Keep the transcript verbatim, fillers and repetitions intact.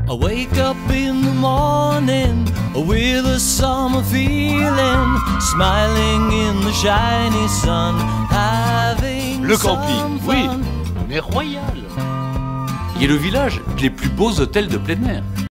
I wake up in the morning with a summer feeling, smiling in the shiny sun, having Le camping, some oui, fun. mais royal. Il est le village des plus beaux hôtels de plein air.